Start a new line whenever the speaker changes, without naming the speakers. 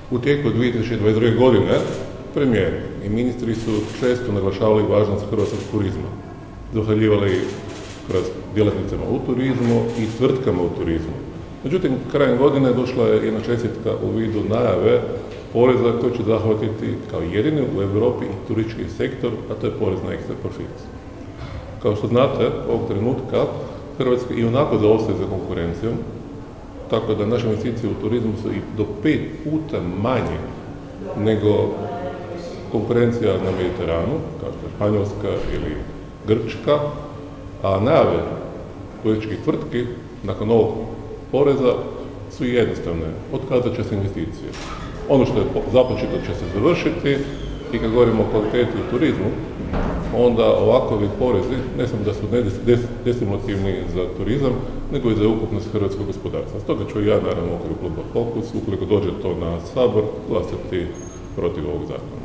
U tijeku 2022. godine premijer i ministri su često naglašavali važnost hrvatskog turizma. Zahvaljivali kroz djelatnicama u turizmu i tvrtkama u turizmu. Međutim, krajem godine došla je jedna čestitka u vidu najave poreza koji će zahvatiti kao jedini u Europi i turistički sektor, a to je porez na ekstra profit. Kao što znate, ovog trenutka Hrvatska i onako zaostaje za konkurencijom, tako da naše investicije u turizmu su i do 5 puta manje nego konkurencija na Mediteranu, kao što je Španjolska ili Grčka, a najave turističkih tvrtki nakon ovog poreza su jednostavne. Otkazat će se investicije. Ono što je započeto će se završiti i kad govorimo o kvaliteti u turizmu, onda ovakvi porezi ne samo da su destimulativni za turizam, nego i za ukupnost hrvatskog gospodarstva. Stoga ću ja, naravno, u okviru kluba Fokus, ukoliko dođe to na Sabor, glasati protiv ovog zakona.